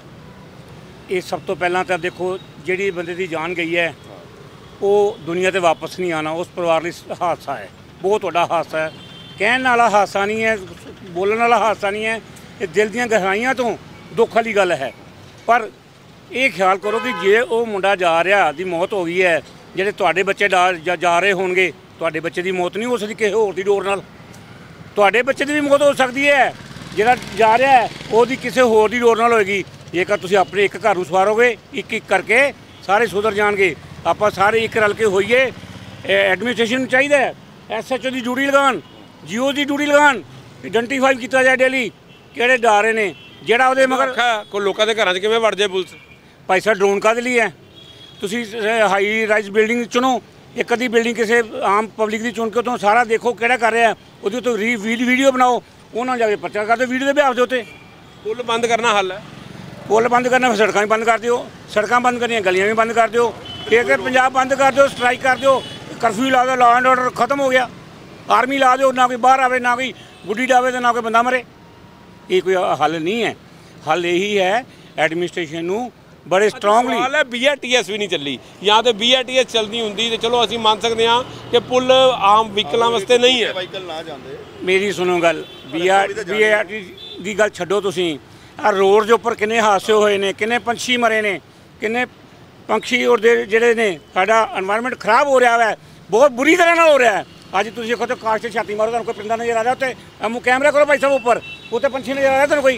ये सब तो पहला तो देखो जिहड़ी बंदे की जान गई है वो दुनिया ते वापस नहीं आना, उस परिवार लिए हादसा है, बहुत बड़ा हादसा है। कहने वाला हादसा नहीं है, बोलने वाला हादसा नहीं है, ये दिल दीयां गहराइयां तो दुख वाली गल है। पर ये ख्याल करो कि जे वो मुंडा जा रहा दी मौत हो गई है, ਜਿਹੜੇ ਤੁਹਾਡੇ ਬੱਚੇ ਜਾ ਜਾ ਰਹੇ ਹੋਣਗੇ, ਤੁਹਾਡੇ ਬੱਚੇ ਦੀ ਮੌਤ ਨਹੀਂ ਹੋ ਸਕਦੀ ਕਿਸੇ ਹੋਰ ਦੀ ਡੋਰ ਨਾਲ। ਤੁਹਾਡੇ ਬੱਚੇ ਦੀ ਵੀ ਮੌਤ ਹੋ ਸਕਦੀ ਹੈ, ਜਿਹੜਾ ਜਾ ਰਿਹਾ ਹੈ ਉਹਦੀ ਕਿਸੇ ਹੋਰ ਦੀ ਡੋਰ ਨਾਲ ਹੋਏਗੀ। ਜੇਕਰ ਤੁਸੀਂ ਆਪਣੇ ਇੱਕ ਘਰ ਨੂੰ ਸਵਾਰੋਗੇ, ਇੱਕ ਇੱਕ ਕਰਕੇ ਸਾਰੇ ਸੁਧਰ ਜਾਣਗੇ। ਆਪਾਂ ਸਾਰੇ ਇੱਕ ਰਲ ਕੇ ਹੋਈਏ। ਐਡਮਿਨਿਸਟ੍ਰੇਸ਼ਨ ਨੂੰ ਚਾਹੀਦਾ ਐਸ ਐਚ ਓ ਦੀ ਡਿਊਟੀ ਲਗਾਉਣ, ਜੀਓ ਦੀ ਡਿਊਟੀ ਲਗਾਉਣ, ਆਈਡੈਂਟੀਫਾਈ ਕੀਤਾ ਜਾਏ ਡੇਲੀ ਕਿਹੜੇ ਜਾ ਰਹੇ ਨੇ। ਜਿਹੜਾ ਉਹਦੇ ਮਗਰ ਕੋਈ ਲੋਕਾਂ ਦੇ ਘਰਾਂ 'ਚ ਕਿਵੇਂ ਵੜ ਜਾਏ ਪੁਲਿਸ? ਭਾਈ ਸਾਹਿਬ ਡਰੋਨ ਕਾਹਦੇ ਲਈ ਹੈ? ਤੁਸੀਂ ਹਾਈ ਰਾਈਜ਼ ਬਿਲਡਿੰਗ ਚੁਣੋ, ਇੱਕ ਅੱਧੀ ਬਿਲਡਿੰਗ ਕਿਸੇ ਆਮ ਪਬਲਿਕ ਦੀ ਚੁਣ ਕੇ ਉੱਥੋਂ ਸਾਰਾ ਦੇਖੋ ਕਿਹੜਾ ਕਰ ਰਿਹਾ, ਉਹਦੇ ਉੱਤੇ ਰੀ ਵੀਡੀਓ ਬਣਾਓ, ਉਹਨਾਂ ਜਾ ਕੇ ਪਰਚਾ ਕਰ ਦਿਓ ਵੀਡੀਓ ਦੇ ਬਿਹਾਫ ਦੇ ਉੱਤੇ। ਪੁੱਲ ਬੰਦ ਕਰਨਾ ਹੱਲ ਹੈ? ਪੁੱਲ ਬੰਦ ਕਰਨਾ ਫਿਰ ਸੜਕਾਂ ਵੀ ਬੰਦ ਕਰ ਦਿਓ, ਸੜਕਾਂ ਬੰਦ ਕਰਨੀਆਂ ਗਲੀਆਂ ਵੀ ਬੰਦ ਕਰ ਦਿਓ, ਜੇਕਰ ਪੰਜਾਬ ਬੰਦ ਕਰ ਦਿਓ, ਸਟ੍ਰਾਈਕ ਕਰ ਦਿਓ, ਕਰਫਿਊ ਲਾ ਦਿਓ, ਲਾਅ ਐਂਡ ਆਰਡਰ ਖਤਮ ਹੋ ਗਿਆ, ਆਰਮੀ ਲਾ ਦਿਓ, ਨਾ ਕੋਈ ਬਾਹਰ ਆਵੇ, ਨਾ ਕੋਈ ਗੁੱਡੀ ਡਾਵੇ ਤੇ ਨਾ ਕੋਈ ਬੰਦਾ ਮਰੇ। ਇਹ ਕੋਈ ਹੱਲ ਨਹੀਂ ਹੈ। ਹੱਲ ਇਹੀ ਹੈ ਐਡਮਿਨਿਸਟ੍ਰੇਸ਼ਨ ਨੂੰ बड़े स्ट्रोंगली सवाल है बी आर टी एस भी नहीं चली, या तो बी आर टी एस चलती होंगी तो चलो असीं मान सकते हैं कि पुल आम व्हीकलों वास्ते नहीं है। व्हीकल ना जाते। मेरी सुनो गल, B R B R T की गल छड्डो तुसीं, आ रोड के उपर किन्ने हादसे होए ने, किन्ने पंछी मरे ने, किन्ने पंछी और जिहड़े ने साडा एनवायरनमेंट खराब हो रहा है, बहुत बुरी तरह नाल हो रहा है। अज तुसीं देखो तो काश से छाती मारो, तुहानूं कोई परिंदा नज़र आ रहा उत्ते, मूँ कैमरा करो भाई साहब उपर, उत्ते पंछी नज़र आ रहा तुहानूं कोई?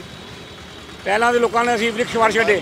ਪਹਿਲਾਂ ਦੇ ਲੋਕਾਂ ਨੇ ਅਸੀਂ ਵ੍ਰਿਕਸ਼ ਵਾੜ ਛੱਡੇ,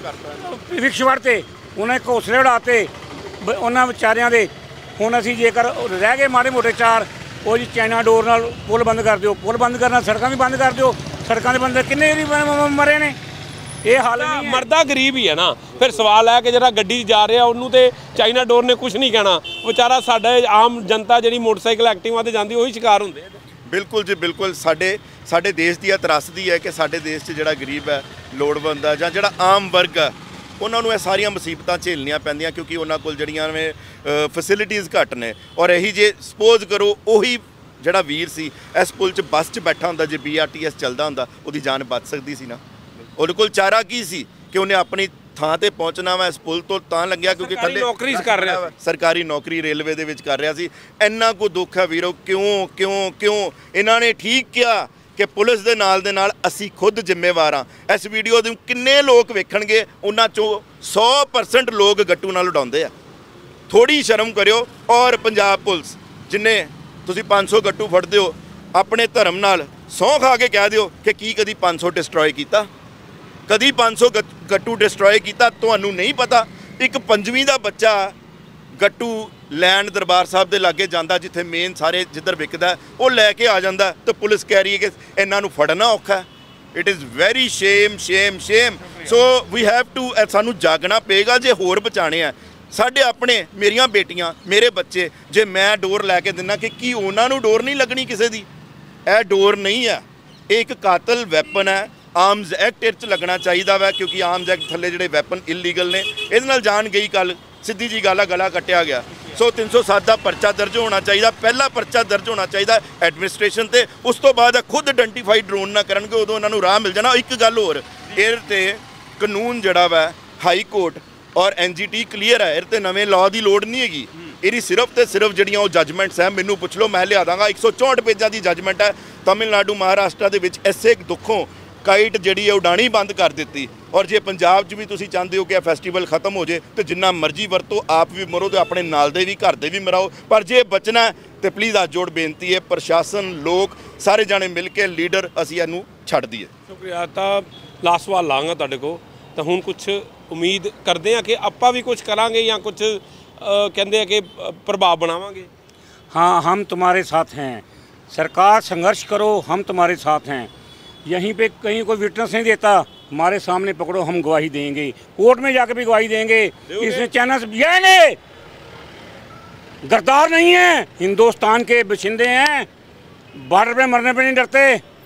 ਵ੍ਰਿਕਸ਼ ਵਾੜਤੇ, ਉਹਨਾਂ ਦੇ ਘੋਂਸਲੇ ਉਡਾਤੇ ਉਹਨਾਂ ਵਿਚਾਰਿਆਂ ਦੇ। ਹੁਣ ਅਸੀਂ ਜੇਕਰ ਰਹਿ ਗਏ ਮਾੜੇ ਮੋਟੇ ਚਾਰ, ਉਹ ਜੀ ਚਾਈਨਾ ਡੋਰ ਨਾਲ ਪੁਲ ਬੰਦ ਕਰ ਦਿਓ, ਪੁਲ ਬੰਦ ਕਰਨਾ, ਸੜਕਾਂ ਵੀ ਬੰਦ ਕਰ ਦਿਓ। ਸੜਕਾਂ ਦੇ ਬੰਦੇ ਕਿੰਨੇ ਮਰੇ ਨੇ, ਇਹ ਹਾਲ ਨਹੀਂ ਹੈ। ਮਰਦਾ ਗਰੀਬ ਹੀ ਹੈ ਨਾ। ਫਿਰ ਸਵਾਲ ਹੈ ਕਿ ਜਿਹੜਾ ਗੱਡੀ 'ਚ ਜਾ ਰਿਹਾ ਉਹਨੂੰ ਤੇ ਚਾਈਨਾ ਡੋਰ ਨੇ ਕੁਝ ਨਹੀਂ ਕਹਿਣਾ, ਵਿਚਾਰਾ ਸਾਡਾ ਆਮ ਜਨਤਾ ਜਿਹੜੀ ਮੋਟਰਸਾਈਕਲ ਐਕਟਿਵਾ ਤੇ ਜਾਂਦੀ ਉਹੀ ਸ਼ਿਕਾਰ ਹੁੰਦੇ। बिल्कुल जी बिल्कुल। साडे साडे देश की त्रासदी है कि साडे देश च जिहड़ा गरीब है, लोड़वंद है, जां जिहड़ा आम वर्ग है, उन्हां नूं इह सारियां मुसीबतां झेलणियां पैंदियां क्योंकि उन्हां कोल जिहड़ियां ने फैसिलिटीज़ घੱਟ ने। और यही जे सपोज करो ਉਹੀ ਜਿਹੜਾ ਵੀਰ ਸੀ इस पुल च बस च बैठा ਹੁੰਦਾ, जे बी आर टी एस ਚੱਲਦਾ ਹੁੰਦਾ ਉਹਦੀ ਜਾਨ ਬਚ ਸਕਦੀ ਸੀ ਨਾ। ਉਹਦੇ ਕੋਲ ਚਾਰਾ ਕੀ ਸੀ ਕਿ ਉਹਨੇ ਆਪਣੀ ਥਾਂ ਤੇ ਪਹੁੰਚਣਾ ਵਾ। ਇਸ ਪੁਲ ਤੋਂ ਤਾਂ ਲੱਗਿਆ ਕਿਉਂਕਿ ਥੱਲੇ ਨੌਕਰੀ ਕਰ ਰਿਹਾ, ਸਰਕਾਰੀ ਨੌਕਰੀ ਰੇਲਵੇ ਦੇ ਵਿੱਚ ਕਰ ਰਿਹਾ ਸੀ। ਇੰਨਾ ਕੋ ਦੁੱਖ ਹੈ ਵੀਰੋ। ਕਿਉਂ ਕਿਉਂ ਕਿਉਂ ਇਹਨਾਂ ਨੇ ਠੀਕ ਕਿਹਾ ਕਿ ਪੁਲਿਸ ਦੇ ਨਾਲ ਦੇ ਨਾਲ ਅਸੀਂ ਖੁਦ ਜ਼ਿੰਮੇਵਾਰ ਹਾਂ। ਇਸ ਵੀਡੀਓ ਦੇ ਕਿੰਨੇ ਲੋਕ ਵੇਖਣਗੇ, ਉਹਨਾਂ ਚੋਂ ਸੌ ਪਰਸੈਂਟ ਲੋਕ ਗੱਟੂ ਨਾਲ ਉਡਾਉਂਦੇ ਆ। ਥੋੜੀ ਸ਼ਰਮ ਕਰਿਓ। ਔਰ ਪੰਜਾਬ ਪੁਲਿਸ ਜਿੰਨੇ ਤੁਸੀਂ ਪੰਜ ਸੌ ਗੱਟੂ ਫੜਦੇ ਹੋ, ਆਪਣੇ ਧਰਮ ਨਾਲ ਸਹੁੰ ਖਾ ਕੇ ਕਹਿ ਦਿਓ ਕਿ ਕੀ ਕਦੀ ਪੰਜ ਸੌ ਡਿਸਟਰੋਏ ਕੀਤਾ, ਕਦੀ ਪੰਜ ਸੌ ਗੱਟੂ ਡਿਸਟਰੋਏ ਕੀਤਾ? ਤੁਹਾਨੂੰ ਨਹੀਂ ਪਤਾ। ਇੱਕ ਪੰਜਵੀਂ ਦਾ ਬੱਚਾ ਗੱਟੂ ਲੈਣ ਦਰਬਾਰ ਸਾਹਿਬ ਦੇ ਲਾਗੇ ਜਾਂਦਾ, ਜਿੱਥੇ ਮੇਨ ਸਾਰੇ ਜਿੱਧਰ ਵਿਕਦਾ, ਉਹ ਲੈ ਕੇ ਆ ਜਾਂਦਾ ਤੇ ਪੁਲਿਸ ਕਹਿ ਰਹੀ ਹੈ ਕਿ ਇਹਨਾਂ ਨੂੰ ਫੜਨਾ ਔਖਾ। It is very shame shame shame. So we have to, ਸਾਨੂੰ ਜਾਗਣਾ ਪਏਗਾ ਜੇ ਹੋਰ ਬਚਾਣੇ ਆ। ਸਾਡੇ ਆਪਣੇ ਮੇਰੀਆਂ ਬੇਟੀਆਂ ਮੇਰੇ ਬੱਚੇ ਜੇ ਮੈਂ ਡੋਰ ਲੈ ਕੇ ਦਿੰਦਾ ਕਿ ਕੀ ਉਹਨਾਂ ਨੂੰ ਡੋਰ ਨਹੀਂ ਲੱਗਣੀ ਕਿਸੇ ਦੀ? ਇਹ ਡੋਰ ਨਹੀਂ ਹੈ, ਇਹ ਇੱਕ ਕਾਤਲ ਵੈਪਨ ਹੈ। ਆਰਮਜ਼ ਐਕਟ ਇਹ 'ਚ ਲੱਗਣਾ ਚਾਹੀਦਾ ਵਾ, ਕਿਉਂਕਿ ਆਰਮਜ਼ ਐਕਟ ਥੱਲੇ ਜਿਹੜੇ ਵੈਪਨ ਇਲੀਗਲ ਨੇ ਇਹਦੇ ਨਾਲ ਜਾਨ ਗਈ। ਕੱਲ ਸਿੱਧੀ ਜੀ ਗੱਲ ਆ, ਗਲਾ ਕੱਟਿਆ ਗਿਆ। ਸੋ ਤਿੰਨ ਸੌ ਸੱਤ ਦਾ ਪਰਚਾ ਦਰਜ ਹੋਣਾ ਚਾਹੀਦਾ, ਪਹਿਲਾ ਪਰਚਾ ਦਰਜ ਹੋਣਾ ਚਾਹੀਦਾ ਐਡਮਿਨਿਸਟ੍ਰੇਸ਼ਨ ਤੇ। ਉਸ ਤੋਂ ਬਾਅਦ ਖੁਦ ਆਇਡੈਂਟੀਫਾਈਡ ਡਰੋਨ ਨਾ ਕਰਨਗੇ, ਉਦੋਂ ਉਹਨਾਂ ਨੂੰ ਰਾਹ ਮਿਲ ਜਾਣਾ। ਇੱਕ ਗੱਲ ਹੋਰ, ਇਹ ਤੇ ਕਾਨੂੰਨ ਜਿਹੜਾ ਵਾ ਹਾਈ ਕੋਰਟ ਔਰ ਐਨ ਜੀ ਟੀ ਕਲੀਅਰ ਹੈ, ਇਹ ਤੇ ਨਵੇਂ ਲਾਅ ਦੀ ਲੋੜ ਨਹੀਂ ਹੈਗੀ। ਇਹਦੀ ਸਿਰਫ ਤੇ ਸਿਰਫ ਜਿਹੜੀਆਂ ਉਹ ਜੱਜਮੈਂਟਸ ਹੈ, ਮੈਨੂੰ ਪੁੱਛ ਲਓ ਮੈਂ ਲਿਆ ਦਾਂਗਾ। ਇੱਕ ਸੌ ਚੌਂਹਠ ਪੇਜਾਂ ਦੀ ਜੱਜਮੈਂਟ ਹੈ। ਤਮਿਲਨਾਡੂ ਮਹਾਰਾਸ਼ਟਰ ਦੇ ਵਿੱਚ ਐਸੇ ਦੁੱਖੋਂ ਕਾਈਟ ਜਿਹੜੀ ਹੈ ਉਡਾਣੀ ਬੰਦ ਕਰ ਦਿੱਤੀ। ਔਰ ਜੇ ਪੰਜਾਬ 'ਚ ਵੀ ਤੁਸੀਂ ਚਾਹੁੰਦੇ ਹੋ ਕਿ ਇਹ ਫੈਸਟੀਵਲ ਖਤਮ ਹੋ ਜੇ ਤੇ ਜਿੰਨਾ ਮਰਜ਼ੀ ਵਰਤੋ, ਆਪ ਵੀ ਮਰੋ ਤੇ ਆਪਣੇ ਨਾਲ ਦੇ ਵੀ ਘਰ ਦੇ ਵੀ ਮਰਾਓ, ਪਰ ਜੇ ਬਚਣਾ ਤੇ ਪਲੀਜ਼ ਹੱਥ ਜੋੜ ਬੇਨਤੀ ਹੈ, ਪ੍ਰਸ਼ਾਸਨ, ਲੋਕ ਸਾਰੇ ਜਾਣੇ ਮਿਲ ਕੇ, ਲੀਡਰ, ਅਸੀਂ ਇਹਨੂੰ ਛੱਡ ਦਈਏ। ਸ਼ੁਕਰੀਆ। ਤਾਂ ਲਾਸਟ ਸਵਾਲ ਲਾਂਗਾ ਤੁਹਾਡੇ ਕੋਲ, ਤਾਂ ਹੁਣ ਕੁਝ ਉਮੀਦ ਕਰਦੇ ਆ ਕਿ ਆਪਾਂ ਵੀ ਕੁਝ ਕਰਾਂਗੇ ਜਾਂ ਕੁਝ ਕਹਿੰਦੇ ਆ ਕਿ ਪ੍ਰਭਾਵ ਬਣਾਵਾਂਗੇ? हाँ, हम तुम्हारे साथ हैं। सरकार संघर्ष करो, हम तुम्हारे साथ हैं। यहीं पे कहीं कोई विटनेस नहीं देता, हमारे सामने पकड़ो, हम गवाही देंगे। कोर्ट में जाकर भी गवाही देंगे। इसमें चैनल ये नहीं, गद्दार नहीं है, हिंदुस्तान के बशिंदे हैं। बॉर्डर पे मरने पे नहीं डरते,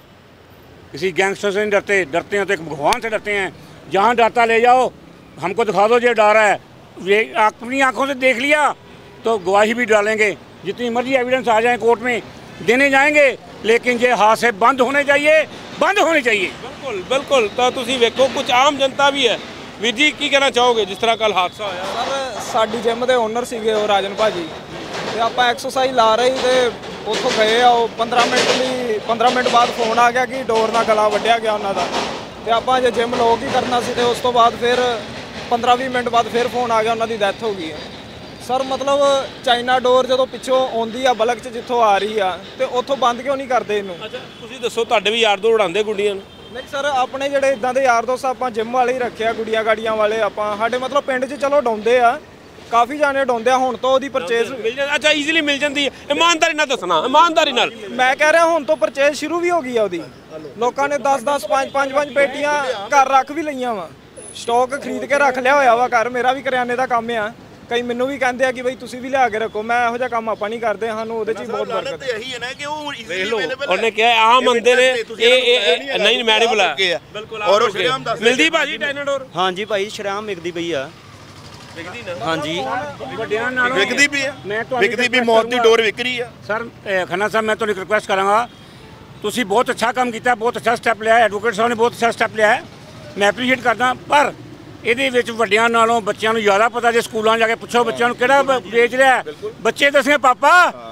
किसी गैंगस्टर से नहीं डरते। डरते हैं तो एक भगवान से डरते हैं। जहाँ डरता ले जाओ, हमको दिखा दो जो डर है। ये अपनी आंखों से देख लिया तो गवाही भी डालेंगे, जितनी मर्जी एविडेंस आ जाए कोर्ट में देने जाएंगे, लेकिन ये हाथ से बंद होने चाहिए, बंद होने चाहिए। बिल्कुल बिल्कुल। तो ਤੁਸੀਂ ਵੇਖੋ ਕੁਝ ਆਮ ਜਨਤਾ ਵੀ ਹੈ। ਵੀਰ ਜੀ ਕੀ ਕਹਿਣਾ ਚਾਹੋਗੇ ਜਿਸ ਤਰ੍ਹਾਂ ਕੱਲ ਹਾਦਸਾ ਹੋਇਆ? ਸਰ ਸਾਡੀ ਜਿਮ ਦੇ ਓਨਰ ਸੀਗੇ ਉਹ ਰਾਜਨ ਭਾਜੀ, ਤੇ ਆਪਾਂ ਐਕਸਰਸਾਈਜ਼ ਲਾ ਰਹੇ ਤੇ ਉੱਥੋਂ ਗਏ ਆ। ਉਹ ਪੰਦਰਾਂ ਮਿੰਟ ਲਈ ਪੰਦਰਾਂ ਮਿੰਟ ਬਾਅਦ ਫੋਨ ਆ ਗਿਆ ਕਿ ਡੋਰ ਨਾਲ ਗਲਾ ਵੱਢਿਆ ਗਿਆ ਉਹਨਾਂ ਦਾ। ਤੇ ਆਪਾਂ ਜੇ ਜਿਮ ਲੋਕ ਹੀ ਕਰਨਾ ਸੀ ਤੇ ਉਸ ਤੋਂ ਬਾਅਦ ਫਿਰ ਪੰਦਰਾਂ ਵੀਹ ਮਿੰਟ ਬਾਅਦ ਫਿਰ ਫੋਨ ਆ ਗਿਆ ਉਹਨਾਂ ਦੀ ਡੈਥ ਹੋ ਗਈ ਹੈ। ਸਰ ਮਤਲਬ ਚਾਈਨਾ ਡੋਰ ਜਦੋਂ ਪਿੱਛੋਂ ਆਉਂਦੀ ਆ ਬਲਕ 'ਚ ਜਿੱਥੋਂ ਆ ਰਹੀ ਆ ਤੇ ਉੱਥੋਂ ਬੰਦ ਕਿਉਂ ਨਹੀਂ ਕਰਦੇ ਇਹਨੂੰ? ਅੱਛਾ ਤੁਸੀਂ ਦੱਸੋ, ਤੁਹਾਡੇ ਵੀ ਯਾਰ ਦੋਸਤ ਉਡਾਉਂਦੇ ਗੁੱਡੀਆਂ ਨੂੰ? ਨਹੀਂ ਸਰ, ਆਪਣੇ ਜਿਹੜੇ ਇਦਾਂ ਦੇ ਯਾਰ ਦੋਸਤ ਆਪਾਂ ਜਿਮ ਵਾਲੇ ਹੀ ਰੱਖਿਆ, ਗੁੱਡੀਆਂ ਗਾੜੀਆਂ ਵਾਲੇ। ਆਪਾਂ ਸਾਡੇ ਮਤਲਬ ਪਿੰਡ 'ਚ ਚਲੋ ਡਾਉਂਦੇ ਆ, ਕਾਫੀ ਜਾਣੇ ਡਾਉਂਦੇ ਆ। ਹੁਣ ਤੋਂ ਉਹਦੀ ਪਰਚੇਜ਼ ਮਿਲ ਜਾਂਦੀ? ਅੱਛਾ ਈਜ਼ੀਲੀ ਮਿਲ ਜਾਂਦੀ ਹੈ? ਇਮਾਨਦਾਰੀ ਨਾਲ ਦੱਸਣਾ, ਇਮਾਨਦਾਰੀ ਨਾਲ। ਮੈਂ ਕਹਿ ਰਿਹਾ ਹੁਣ ਤੋਂ ਪਰਚੇਜ਼ ਸ਼ੁਰੂ ਵੀ ਹੋ ਗਈ ਆ ਉਹਦੀ। ਲੋਕਾਂ ਨੇ ਦਸ ਦਸ ਪੰਜ ਪੰਜ ਪੰਜ ਪੇਟੀਆਂ ਘਰ ਰੱਖ ਵੀ ਲਈਆਂ ਵਾ, ਸਟਾਕ ਖਰੀਦ ਕੇ ਰੱਖ ਲਿਆ ਹੋਇਆ ਵਾ ਘਰ। ਮੇਰਾ ਵੀ ਕਰਿਆਨੇ ਦਾ ਕੰਮ ਆ, ਕਈ ਮੈਨੂੰ ਵੀ ਕਹਿੰਦੇ ਆ ਕਿ ਬਈ ਤੁਸੀਂ ਵੀ ਲਿਆ ਕੇ ਰੱਖੋ। ਮੈਂ ਇਹੋ ਜਿਹਾ ਕੰਮ ਆਪਾਂ ਨਹੀਂ ਕਰਦੇ, ਸਾਨੂੰ ਉਹਦੇ 'ਚ ਹੀ ਬਹੁਤ ਬਰਕਤ ਹੈ। ਇਹੀ ਹੈ ਨਾ ਕਿ ਉਹ ਵੇਖ ਲਓ, ਉਹਨੇ ਕਿਹਾ ਆਮ ਬੰਦੇ ਨੇ ਇਹ ਇਹ ਨਹੀਂ, ਮੈਂ ਨਹੀਂ ਬੁਲਾਇਆ। ਬਿਲਕੁਲ ਔਰ ਸ਼ਰਿਆਮ ਦੱਸ ਮਿਲਦੀ ਭਾਜੀ ਚਾਈਨਾ ਡੋਰ? ਹਾਂਜੀ ਭਾਈ, ਸ਼ਰਿਆਮ ਵਿਕਦੀ ਪਈ ਆ। ਵਿਕਦੀ ਨਾ? ਹਾਂਜੀ ਵੱਡਿਆਂ ਨਾਲੋਂ ਵਿਕਦੀ ਵੀ ਹੈ, ਮੈਂ ਤੁਹਾਨੂੰ ਵਿਕਦੀ ਵੀ, ਮੌਤ ਦੀ ਡੋਰ ਵਿਕ ਰਹੀ ਆ। ਸਰ ਖੰਨਾ ਸਾਹਿਬ, ਮੈਂ ਤੁਹਾਨੂੰ ਰਿਕੁਐਸਟ ਕਰਾਂਗਾ, ਤੁਸੀਂ ਬਹੁਤ ਅੱਛਾ ਕੰਮ ਕੀਤਾ, ਬਹੁਤ ਅੱਛਾ ਸਟੈਪ ਲਿਆ, ਐਡਵੋਕੇਟ ਸਾਹਿਬ ਨੇ ਬਹੁਤ ਅੱਛਾ ਸਟੈਪ ਲਿਆ ਹੈ, ਮੈਂ ਐਪਰੀਸ਼ੀਏਟ ਕਰਦਾ। ਪਰ ਇਹਦੇ ਵਿੱਚ ਵੱਡਿਆਂ ਨਾਲੋਂ ਬੱਚਿਆਂ ਨੂੰ ਜ਼ਿਆਦਾ ਪਤਾ। ਜੇ ਸਕੂਲਾਂ ਜਾ ਕੇ ਪੁੱਛੋ ਬੱਚਿਆਂ ਨੂੰ ਕਿਹੜਾ ਵੇਚ ਰਿਹਾ, ਬੱਚੇ ਦੱਸਣਗੇ ਪਾਪਾ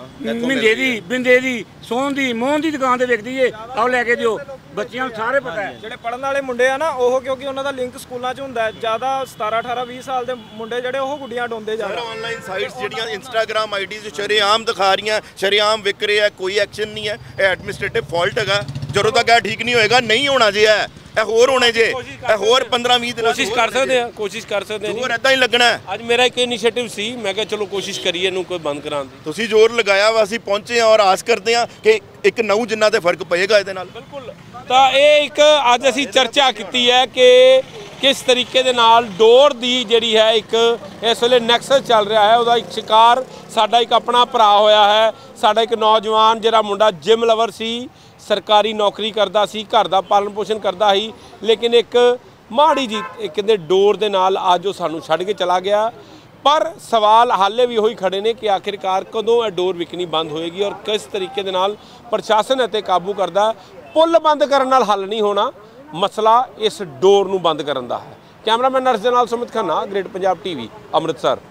ਮਿੰਦੇ ਦੀ, ਬਿੰਦੇ ਦੀ, ਸੋਨ ਦੀ, ਮੋਹਨ ਦੀ ਦੁਕਾਨ ਤੇ ਵਿਕਦੀ ਏ, ਆਓ ਲੈ ਕੇ ਦਿਓ। ਬੱਚਿਆਂ ਨੂੰ ਸਾਰੇ ਪਤਾ ਹੈ। ਜਿਹੜੇ ਪੜਨ ਵਾਲੇ ਮੁੰਡੇ ਆ ਨਾ, ਉਹ ਕਿਉਂਕਿ ਉਹਨਾਂ ਦਾ ਲਿੰਕ ਸਕੂਲਾਂ 'ਚ ਹੁੰਦਾ ਹੈ ਜ਼ਿਆਦਾ, ਸਤਾਰਾਂ ਅਠਾਰਾਂ ਵੀਹ ਸਾਲ ਦੇ ਮੁੰਡੇ ਜਿਹੜੇ ਉਹ ਗੁੱਡੀਆਂ ਡਾਉਂਦੇ ਸਰ ਜ਼ਿਆਦਾ। ਆਨਲਾਈਨ ਸਾਈਟਸ ਜਿਹੜੀਆਂ ਇੰਸਟਾਗ੍ਰਾਮ ਆਈਡੀਜ਼ ਸ਼ਰੇਆਮ ਦਿਖਾ ਰਹੀਆਂ, ਸ਼ਰੇਆਮ ਵਿਕ ਰਿਹਾ, ਕੋਈ ਐਕਸ਼ਨ ਨਹੀਂ ਹੈ। ਇਹ ਐਡਮਿਨਿਸਟ੍ਰੇਟਿਵ ਫਾਲਟ ਹੈਗਾ। ਜਦੋਂ ਤੱਕ ਇਹ ਠੀਕ ਨਹੀਂ ਹੋਏਗਾ, ਨਹੀਂ ਹੋਣਾ ਜੇ ਹੈ, ਇਹ ਹੋਰ ਹੋਣੇ ਜੇ, ਇਹ ਹੋਰ ਪੰਦਰਾਂ ਵੀਹ ਦਿਨ ਕੋਸ਼ਿਸ਼ ਕਰ ਸਕਦੇ ਆ, ਕੋਸ਼ਿਸ਼ ਕਰ ਸਕਦੇ ਆ। ਹੋਰ ਇਦਾਂ ਹੀ ਲੱਗਣਾ। ਅੱਜ ਮੇਰਾ ਇੱਕ ਇਨੀਸ਼ੀਏਟਿਵ ਸੀ, ਮੈਂ ਕਿਹਾ ਚਲੋ ਕੋਸ਼ਿਸ਼ ਕਰੀਏ ਇਹਨੂੰ ਕੋਈ ਬੰਦ ਕਰਾਉਣ ਦੀ। ਤੁਸੀਂ ਜ਼ੋਰ ਲਗਾਇਆ ਵਾ, ਅਸੀਂ ਪਹੁੰਚੇ ਹਾਂ ਔਰ ਆਸ ਕਰਦੇ ਹਾਂ ਕਿ ਇੱਕ ਨੌ ਜਿੰਨਾ ਤੇ ਫਰਕ ਪਏਗਾ ਇਹਦੇ ਨਾਲ। ਬਿਲਕੁਲ। ਤਾਂ ਇਹ ਇੱਕ ਅੱਜ ਅਸੀਂ ਚਰਚਾ ਕੀਤੀ ਹੈ ਕਿ ਕਿਸ ਤਰੀਕੇ ਦੇ ਨਾਲ ਡੋਰ ਦੀ ਜਿਹੜੀ ਹੈ ਇੱਕ ਇਸ ਵੇਲੇ ਨੈਕਸਸ ਚੱਲ ਰਿਹਾ ਹੈ, ਉਹਦਾ ਇੱਕ ਸ਼ਿਕਾਰ ਸਾਡਾ ਇੱਕ ਆਪਣਾ ਭਰਾ ਹੋਇਆ ਹੈ। ਸਾਡਾ ਇੱਕ ਨੌਜਵਾਨ ਜਿਹੜਾ ਮੁੰਡਾ ਜਿਮ ਲਵਰ ਸੀ, ਸਰਕਾਰੀ ਨੌਕਰੀ ਕਰਦਾ ਸੀ, ਘਰ ਦਾ ਪਾਲਣ ਪੋਸ਼ਣ ਕਰਦਾ ਸੀ, ਲੇਕਿਨ ਇੱਕ ਮਾੜੀ ਜੀ ਕਹਿੰਦੇ ਡੋਰ ਦੇ ਨਾਲ ਅੱਜ ਉਹ ਸਾਨੂੰ ਛੱਡ ਕੇ ਚਲਾ ਗਿਆ। ਪਰ ਸਵਾਲ ਹਾਲੇ ਵੀ ਉਹੀ ਖੜੇ ਨੇ ਕਿ ਆਖਿਰਕਾਰ ਕਦੋਂ ਇਹ ਡੋਰ ਵਿਕਣੀ ਬੰਦ ਹੋਏਗੀ ਔਰ ਕਿਸ ਤਰੀਕੇ ਦੇ ਨਾਲ ਪ੍ਰਸ਼ਾਸਨ ਇੱਥੇ ਕਾਬੂ ਕਰਦਾ। ਪੁੱਲ ਬੰਦ ਕਰਨ ਨਾਲ ਹੱਲ ਨਹੀਂ ਹੋਣਾ, ਮਸਲਾ ਇਸ ਡੋਰ ਨੂੰ ਬੰਦ ਕਰਨ ਦਾ ਹੈ। ਕੈਮਰਾਮੈਨ ਨਰਸ ਦੇ ਨਾਲ ਸੁਮਿਤ ਖੰਨਾ, ਗ੍ਰੇਟ ਪੰਜਾਬ ਟੀਵੀ, ਅੰਮ੍ਰਿਤਸਰ।